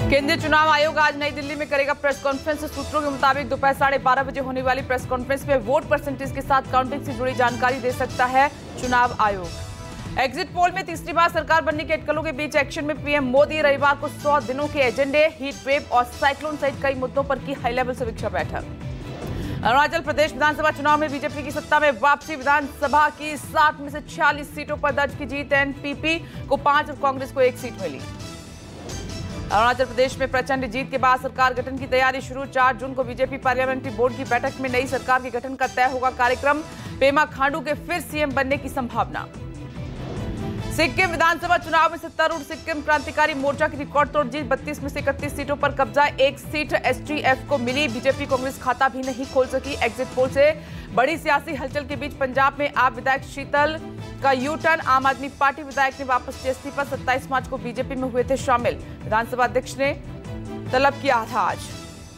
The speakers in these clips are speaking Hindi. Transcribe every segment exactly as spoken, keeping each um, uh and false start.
केंद्रीय चुनाव आयोग आज नई दिल्ली में करेगा प्रेस कॉन्फ्रेंस। सूत्रों के मुताबिक दोपहर साढ़े बारह बजे होने वाली प्रेस कॉन्फ्रेंस में वोट परसेंटेज के साथ काउंटिंग से जुड़ी जानकारी दे सकता है चुनाव आयोग। एग्जिट पोल में तीसरी बार सरकार बनने के अटकलों के बीच एक्शन में पीएम मोदी रविवार को सौ दिनों के एजेंडे, हीट वेव और साइक्लोन सहित कई मुद्दों पर की हाई लेवल समीक्षा बैठक। अरुणाचल प्रदेश विधानसभा चुनाव में बीजेपी की सत्ता में वापसी। विधानसभा की सात में से छियालीस सीटों पर दर्ज की जीत। एनपीपी को पांच और कांग्रेस को एक सीट मिली। अरुणाचल प्रदेश में प्रचंड जीत के बाद सरकार गठन की तैयारी शुरू। चार जून को बीजेपी पार्लियामेंट्री बोर्ड की बैठक में नई सरकार के गठन का तय होगा कार्यक्रम। पेमा खांडू के फिर सीएम बनने की संभावना। सिक्किम विधानसभा चुनाव में सत्तारूढ़ सिक्किम क्रांतिकारी मोर्चा की रिकॉर्ड तोड़ जीत। बत्तीस में से इकतीस सीटों पर कब्जा। एक सीट एसटीएफ को मिली। बीजेपी कांग्रेस खाता भी नहीं खोल सकी। एग्जिट पोल से बड़ी सियासी हलचल के बीच पंजाब में आप विधायक शीतल का यू टर्न। आम आदमी पार्टी विधायक ने वापस किया इस्तीफा। सत्ताईस मार्च को बीजेपी में हुए थे शामिल। विधानसभा अध्यक्ष ने तलब किया था आज।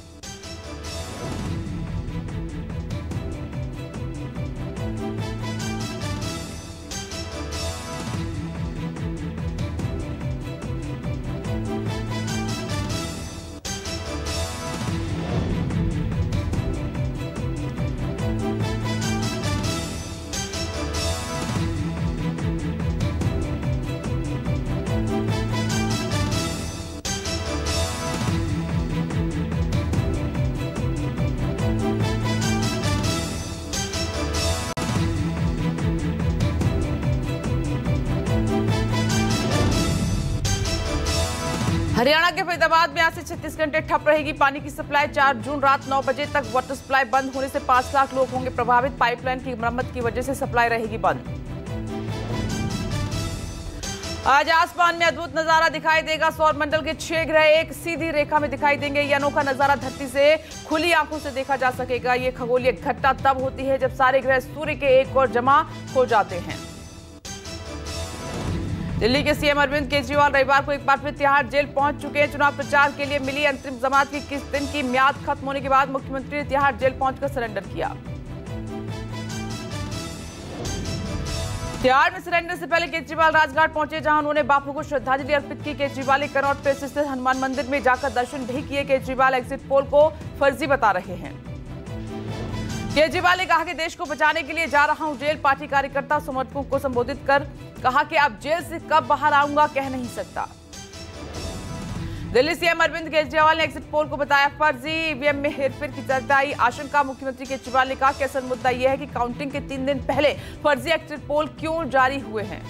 हरियाणा के फरीदाबाद में आज से छत्तीस घंटे ठप रहेगी पानी की सप्लाई। चार जून रात नौ बजे तक वाटर सप्लाई बंद होने से पांच लाख लोग होंगे प्रभावित। पाइपलाइन की मरम्मत की वजह से सप्लाई रहेगी बंद। आज आसमान में अद्भुत नजारा दिखाई देगा। सौर मंडल के छह ग्रह एक सीधी रेखा में दिखाई देंगे। ये अनोखा नजारा धरती से खुली आंखों से देखा जा सकेगा। ये खगोलीय घटना तब होती है जब सारे ग्रह सूर्य के एक और जमा हो जाते हैं। दिल्ली के सीएम अरविंद केजरीवाल रविवार को एक बार फिर तिहाड़ जेल पहुंच चुके हैं। चुनाव प्रचार के लिए मिली अंतरिम जमानत की किस दिन की म्याद खत्म होने के बाद मुख्यमंत्री ने तिहाड़ जेल पहुंचकर सरेंडर किया। तिहाड़ में सरेंडर से पहले केजरीवाल राजघाट पहुंचे, जहां उन्होंने बापू को श्रद्धांजलि अर्पित की। केजरीवाल ने कनॉट प्लेस स्थित हनुमान मंदिर में जाकर दर्शन भी किए। केजरीवाल एग्जिट पोल को फर्जी बता रहे हैं। केजरीवाल ने कहा कि देश को बचाने के लिए जा रहा हूं जेल। पार्टी कार्यकर्ता समर्थकों को संबोधित कर कहा कि अब जेल से कब बाहर आऊंगा कह नहीं सकता। दिल्ली सीएम अरविंद केजरीवाल ने एग्जिट पोल को बताया फर्जी। ईवीएम में हेरफेर की जताई आशंका। मुख्यमंत्री केजरीवाल ने कहा कि असल मुद्दा यह है कि काउंटिंग के तीन दिन पहले फर्जी एग्जिट पोल क्यों जारी हुए हैं।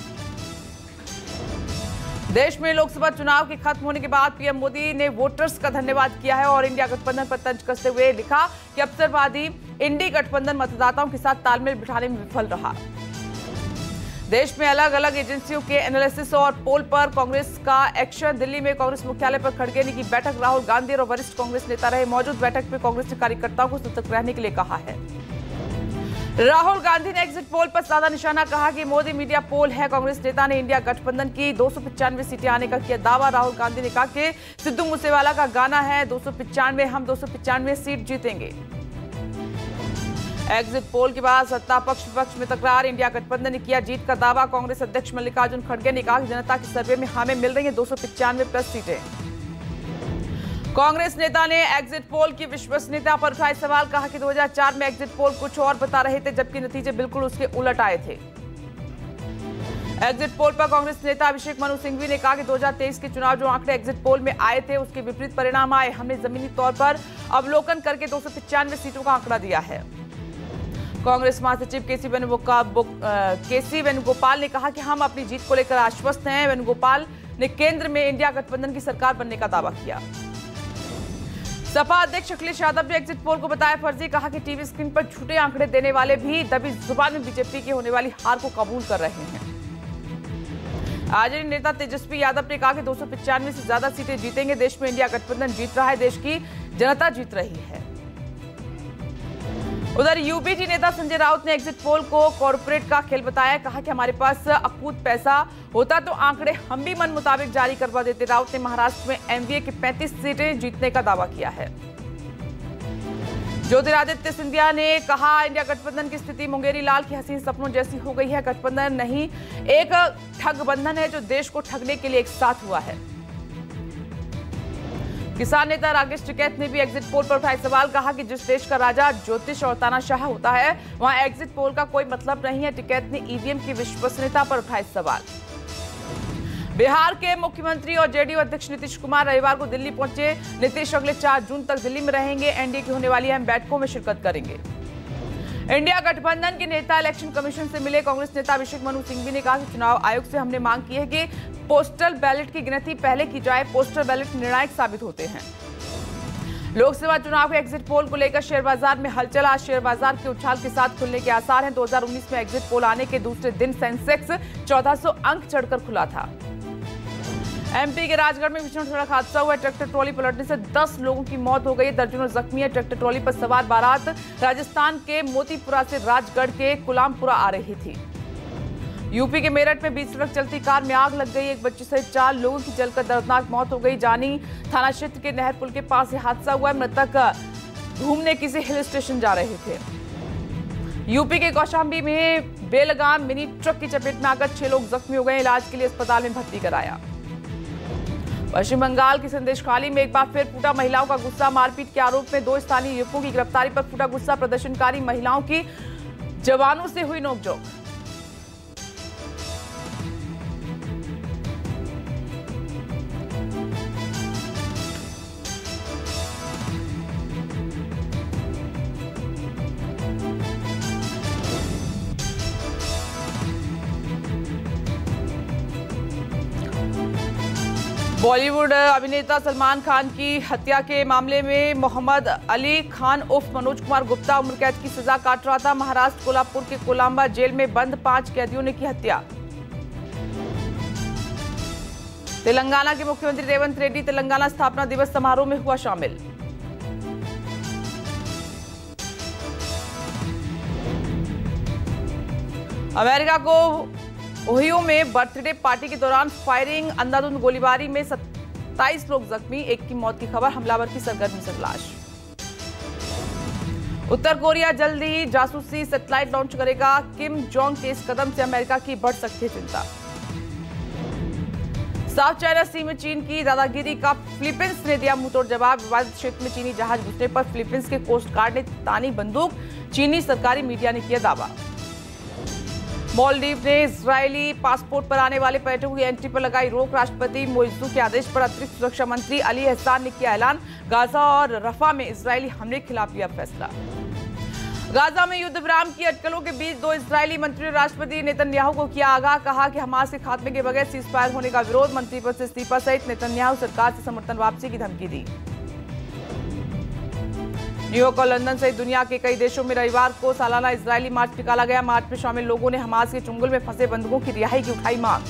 देश में लोकसभा चुनाव के खत्म होने के बाद पीएम मोदी ने वोटर्स का धन्यवाद किया है और इंडिया गठबंधन पर तंज कसते हुए लिखा कि अवसरवादी इंडी गठबंधन मतदाताओं के साथ तालमेल बिठाने में विफल रहा। देश में अलग अलग एजेंसियों के एनालिसिस और पोल पर कांग्रेस का एक्शन। दिल्ली में कांग्रेस मुख्यालय पर खड़गे ने की बैठक। राहुल गांधी और वरिष्ठ कांग्रेस नेता रहे मौजूद। बैठक में कांग्रेस ने कार्यकर्ताओं को सतर्क रहने के लिए कहा है। राहुल गांधी ने एग्जिट पोल पर साधा निशाना, कहा कि मोदी मीडिया पोल है। कांग्रेस नेता ने इंडिया गठबंधन की दो सौ पिचानवे सीटें आने का किया दावा। राहुल गांधी ने कहा कि सिद्धू मूसेवाला का गाना है दो सौ पिचानवे, हम दो सौ पिचानवे सीट जीतेंगे। एग्जिट पोल के बाद सत्ता पक्ष विपक्ष में तकरार। इंडिया गठबंधन ने किया जीत का दावा। कांग्रेस अध्यक्ष मल्लिकार्जुन खड़गे ने कहा कि जनता के सर्वे में हमें मिल रही है दो सौ पिचानवे प्लस सीटें। कांग्रेस नेता ने एग्जिट पोल की विश्वसनीयता पर उठाए सवाल। कहा कि दो हज़ार चार में एग्जिट पोल कुछ और बता रहे थे, जबकि नतीजे बिल्कुल उसके उलट आए थे। एग्जिट पोल पर कांग्रेस नेता अभिषेक मनु सिंघवी ने कहा कि दो हज़ार तेईस के चुनाव जो आंकड़े एग्जिट पोल में आए थे उसके विपरीत परिणाम आए। हमने जमीनी तौर पर अवलोकन करके दो सौ पिचानवे सीटों का आंकड़ा दिया है। कांग्रेस महासचिव केसी केसी वेणुगोपाल ने कहा कि हम अपनी जीत को लेकर आश्वस्त हैं। वेणुगोपाल ने केंद्र में इंडिया गठबंधन की सरकार बनने का दावा किया। सपा अध्यक्ष अखिलेश यादव ने एग्जिट पोल को बताया फर्जी। कहा कि टीवी स्क्रीन पर झूठे आंकड़े देने वाले भी दबी जुबान में बीजेपी की होने वाली हार को कबूल कर रहे हैं। आरजेडी नेता तेजस्वी यादव ने कहा कि दो सौ पिचानवे से ज्यादा सीटें जीतेंगे। देश में इंडिया गठबंधन जीत रहा है, देश की जनता जीत रही है। उधर यूपीटी नेता संजय राउत ने एग्जिट पोल को कॉर्पोरेट का खेल बताया। कहा कि हमारे पास अकूत पैसा होता तो आंकड़े हम भी मन मुताबिक जारी करवा देते। राउत ने महाराष्ट्र में एनडीए की पैंतीस सीटें जीतने का दावा किया है। ज्योतिरादित्य सिंधिया ने कहा इंडिया गठबंधन की स्थिति मुंगेरी लाल की हसीन सपनों जैसी हो गई है। गठबंधन नहीं एक ठग बंधन है जो देश को ठगने के लिए एक साथ हुआ है। किसान नेता राकेश टिकैत ने भी एग्जिट पोल पर उठाए सवाल। कहा कि जिस देश का राजा ज्योतिष और तानाशाह होता है वहां एग्जिट पोल का कोई मतलब नहीं है। टिकैत ने ईवीएम की विश्वसनीयता पर उठाए सवाल। बिहार के मुख्यमंत्री और जेडीयू अध्यक्ष नीतीश कुमार रविवार को दिल्ली पहुंचे। नीतीश अगले चार जून तक दिल्ली में रहेंगे। एनडीए की होने वाली अहम बैठकों में शिरकत करेंगे। इंडिया गठबंधन के नेता इलेक्शन कमीशन से मिले। कांग्रेस नेता अभिषेक मनु सिंघवी ने कहा कि चुनाव आयोग से हमने मांग की है कि पोस्टल बैलेट की गिनती पहले की जाए। पोस्टल बैलेट निर्णायक साबित होते हैं। लोकसभा चुनाव के एग्जिट पोल को लेकर शेयर बाजार में हलचल। आज शेयर बाजार के उछाल के साथ खुलने के आसार हैं। दो हज़ार उन्नीस में एग्जिट पोल आने के दूसरे दिन सेंसेक्स चौदह सौ अंक चढ़कर खुला था। एमपी के राजगढ़ में भीषण सड़क हादसा हुआ। ट्रैक्टर ट्रॉली पलटने से दस लोगों की मौत हो गई। दर्जनों जख्मी है। ट्रैक्टर ट्रॉली पर सवार बारात राजस्थान के मोतीपुरा से राजगढ़ के कुलामपुरा आ रही थी। यूपी के मेरठ में बीच सड़क चलती कार में आग लग गई। एक बच्चे सहित चार लोगों की जलकर दर्दनाक मौत हो गई। जानी थाना क्षेत्र के नहर पुल के पास यह हादसा हुआ। मृतक घूमने किसी हिल स्टेशन जा रहे थे। यूपी के कौशाम्बी में बेलगाम मिनी ट्रक की चपेट में आकर छह लोग जख्मी हो गए। इलाज के लिए अस्पताल में भर्ती कराया। पश्चिम बंगाल की संदेशखाली में एक बार फिर फूटा महिलाओं का गुस्सा। मारपीट के आरोप में दो स्थानीय युवकों की गिरफ्तारी पर फूटा गुस्सा। प्रदर्शनकारी महिलाओं की जवानों से हुई नोकझोंक। बॉलीवुड अभिनेता सलमान खान की हत्या के मामले में मोहम्मद अली खान उर्फ मनोज कुमार गुप्ता उम्र कैद की सजा काट रहा था। महाराष्ट्र कोल्हापुर के कोलंबा जेल में बंद पांच कैदियों ने की हत्या। तेलंगाना के मुख्यमंत्री रेवंत रेड्डी तेलंगाना स्थापना दिवस समारोह में हुआ शामिल। अमेरिका को ओहियो में बर्थडे पार्टी के दौरान फायरिंग अंधाधुंध गोलीबारी में सत्ताईस लोग जख्मी। एक की मौत की खबर। हमलावर की सरगर्मी से तलाश। उत्तर कोरिया जल्द ही जासूसी सैटेलाइट लॉन्च करेगा। किम जोंग के इस कदम से अमेरिका की बढ़ सकती है चिंता। साउथ चाइना सी में चीन की दादागिरी का फिलीपींस ने दिया मुंहतोड़ जवाब। विवादित क्षेत्र में चीनी जहाज घुसने पर फिलीपींस के कोस्ट गार्ड ने तानी बंदूक। चीनी सरकारी मीडिया ने किया दावा। मालदीव ने इजरायली पासपोर्ट पर आने वाले पर्यटकों की एंट्री पर लगाई रोक। राष्ट्रपति मोइजू के आदेश पर अतिरिक्त सुरक्षा मंत्री अली एहसान ने किया ऐलान। गाजा और रफा में इजरायली हमले के खिलाफ लिया फैसला। गाजा में युद्ध विराम की अटकलों के बीच दो इजरायली मंत्रियों ने राष्ट्रपति नेतन्याहू को किया आगाह। कहा कि हमास के खात्मे के बगैर सीज फायर होने का विरोध। मंत्री पद से इस्तीफा सहित नेतन्याहू सरकार से समर्थन वापसी की धमकी दी। न्यूयॉर्क और लंदन सहित दुनिया के कई देशों में रविवार को सालाना इजरायली मार्च निकाला गया। मार्च में शामिल लोगों ने हमास के चुंगल में फंसे बंधुओं की रिहाई की उठाई मांग।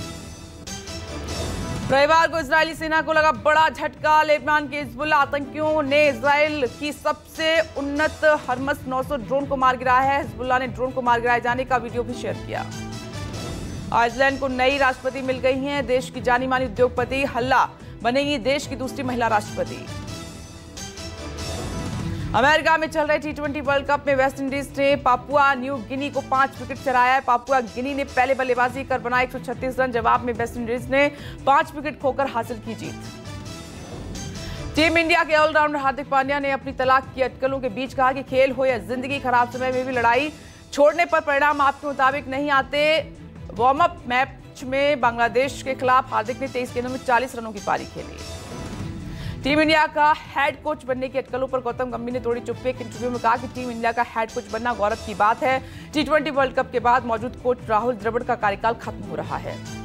रविवार को इजरायली सेना को लगा बड़ा झटका। लेबनान के हिजबुल्लाह आतंकियों ने इजरायल की सबसे उन्नत हरमस नौ सौ ड्रोन को मार गिराया है। हिजबुल्लाह ने ड्रोन को मार गिराए जाने का वीडियो भी शेयर किया। आइसलैंड को नई राष्ट्रपति मिल गई हैं। देश की जानी मानी उद्योगपति हल्ला बनेगी देश की दूसरी महिला राष्ट्रपति। अमेरिका में चल रहे टी ट्वेंटी वर्ल्ड कप में वेस्टइंडीज ने पापुआ न्यू गिनी को पांच विकेट चढ़ाया है। पापुआ गिनी ने पहले बल्लेबाजी कर बनाए एक सौ छत्तीस रन। जवाब में वेस्टइंडीज ने पांच विकेट खोकर हासिल की जीत। टीम इंडिया के ऑलराउंडर हार्दिक पांड्या ने अपनी तलाक की अटकलों के बीच कहा कि खेल हो या जिंदगी, खराब समय में भी लड़ाई छोड़ने पर परिणाम आपके मुताबिक नहीं आते। वार्म अप मैच में बांग्लादेश के खिलाफ हार्दिक ने तेईस गेंदों में चालीस रनों की पारी खेली। टीम इंडिया का हेड कोच बनने की अटकलों पर गौतम गंभीर ने तोड़ी चुप्पी। एक इंटरव्यू में कहा कि टीम इंडिया का हेड कोच बनना गौरव की बात है। टी ट्वेंटी वर्ल्ड कप के बाद मौजूद कोच राहुल द्रविड़ का कार्यकाल खत्म हो रहा है।